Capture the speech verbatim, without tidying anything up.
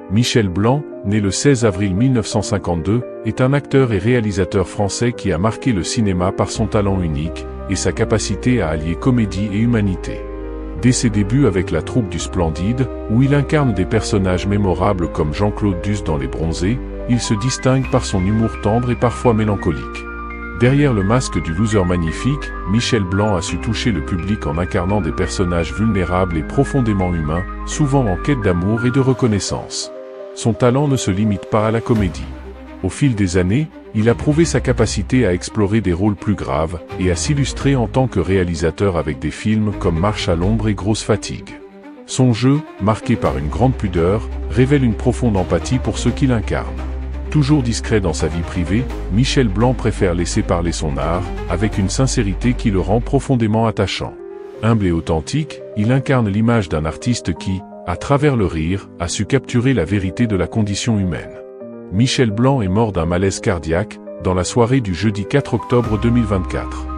Michel Blanc, né le seize avril mille neuf cent cinquante-deux, est un acteur et réalisateur français qui a marqué le cinéma par son talent unique et sa capacité à allier comédie et humanité. Dès ses débuts avec la troupe du Splendide, où il incarne des personnages mémorables comme Jean-Claude Duss dans Les Bronzés, il se distingue par son humour tendre et parfois mélancolique. Derrière le masque du loser magnifique, Michel Blanc a su toucher le public en incarnant des personnages vulnérables et profondément humains, souvent en quête d'amour et de reconnaissance. Son talent ne se limite pas à la comédie. Au fil des années, il a prouvé sa capacité à explorer des rôles plus graves et à s'illustrer en tant que réalisateur avec des films comme Marche à l'ombre et Grosse fatigue. Son jeu, marqué par une grande pudeur, révèle une profonde empathie pour ceux qu'il incarne. Toujours discret dans sa vie privée, Michel Blanc préfère laisser parler son art, avec une sincérité qui le rend profondément attachant. Humble et authentique, il incarne l'image d'un artiste qui, à travers le rire, a su capturer la vérité de la condition humaine. Michel Blanc est mort d'un malaise cardiaque, dans la soirée du jeudi quatre octobre deux mille vingt-quatre.